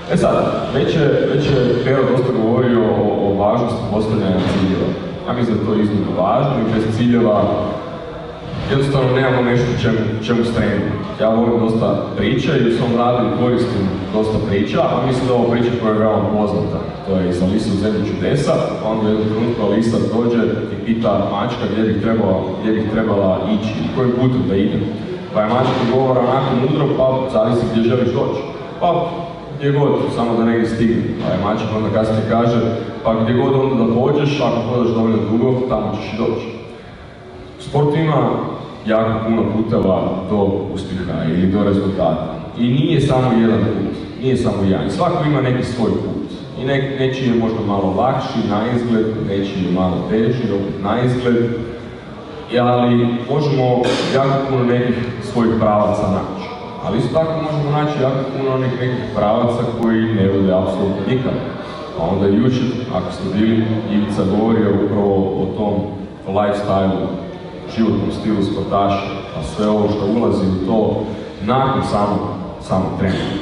E sad, već je Pero dosta govorio o važnosti postavljanja ciljeva. Ja mislim da to je iznimno važno i bez ciljeva jednostavno nemamo nešto čemu stremimo. Ja volim dosta priča i u svom radu koristim dosta priča, a mislim da ovo priča koja je veoma poznata. To je iz Alise u zemlji čudesa, pa onda u jednom trenutku Alisa dođe i pita mačka gdje bih trebala ići i kojim putem da idem. Pa je mačka govora onako mudro, pa zavisi gdje želiš doći. Pa gdje god, samo da negdje stigne. Pa je mačka onda kasnije kaže, pa gdje god onda da pođeš, ako hodaš dovoljno dugo, tamo ćeš i doći. Sport ima jako puno puteva do uspjeha ili do rezultata. I nije samo jedan put, nije samo jedan. Svako ima neki svoj put. I nečiji je možda malo lakši na izgled, nečiji je malo teži, opet na izgled. Ali možemo jako puno nekih svojih pravaca naći. Ali isto tako možemo naći jako puno nekih pravaca koji ne vode apsolutno nikada. A onda jučer, ako ste bili, Ivica govorio upravo o tom lifestyle, životnom stilu sportaša, a sve ovo što ulazi u to nakon samog treninga.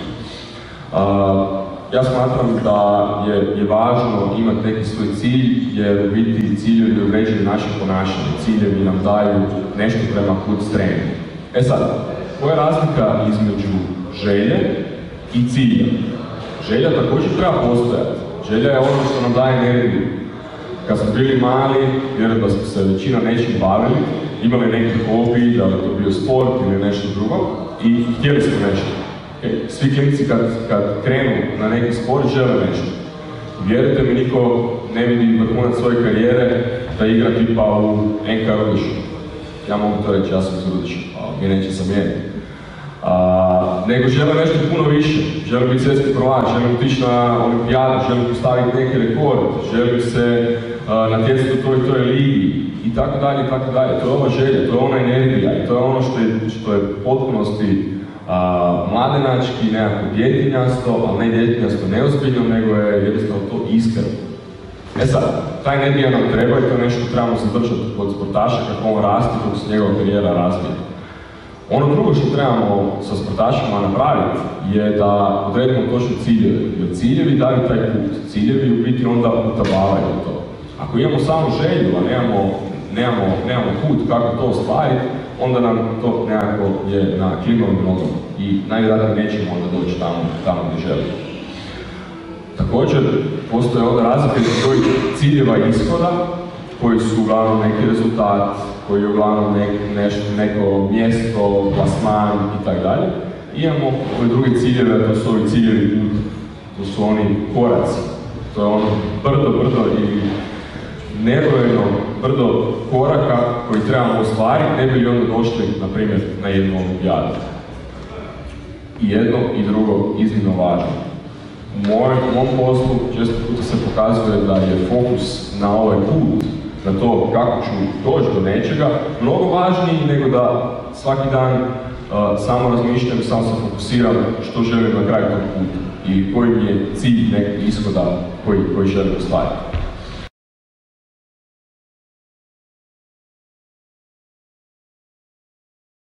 Ja smatram da je važno imati neki svoj cilj, jer u biti ciljevi određuju naše ponašanje, ciljevi nam daju nešto prema kud stremimo. E sad, koja je razlika između želje i cilja? Želja također treba postojati. Želja je ono što nam daje energiju. Kad smo bili mali, vjerujem da smo se većina nečim bavili, imali neki hobi, da li to bio sport ili nešto drugo, i htjeli smo nešto. Svi klinci kad krenu na neki sport žele nešto. Vjerujte mi, niko ne vidi vrhunac svoje karijere da igra tipa u NK Rudišu. Ja mogu to reći, ja sam iz Rudiša, mi neće zamijeniti. Nego žele nešto puno više, žele biti svjetski prvač, žele otići na olimpijadu, žele postaviti neki rekord, žele se natjecati u toj i toj ligi i tako dalje, i tako dalje. To je ova želja, to je ona energija i to je ono što je potpunosti mladenački, nekako djetinjasto, ali ne djetinjasto neozbiljno, nego je jednostavno to iskreno. E sad, ta energija nam treba i to je nešto što trebamo zadržati kod sportaša kako on raste, kako se njegova karijera razvija. Ono drugo što trebamo sa sportašima napraviti je da odredimo točno ciljeve, jer ciljevi daju taj put. Ciljevi u biti onda utabavaju to. Ako imamo samo želju, a nemamo put kako to ostvariti, onda nam to nekako je na klimavim nogama i najvjerojatnije nećemo onda doći tamo gdje želimo. Također, postoje onda razlike između ciljeva ishoda, koji su uglavnom neki rezultat, koji je uglavnom neko mjesto, plasman i tako dalje. Imamo ove druge ciljeve, to su ovi ciljevi puta, to su oni koraci. To je ono brdo ili nebrojeno brdo koraka koji trebamo ostvariti, ne bi li onda došli, na primjer, na jednu olimpijadu. I jedno i drugo iznimno važno. U mom poslu često puta se pokazuje da je fokus na ovaj put, na to kako ću doći do nečega, mnogo važniji nego da svaki dan samo razmišljam, samo se fokusiram što želim na kraju tog puta i koji mi je cilj nekog ishoda koji želim ostvariti.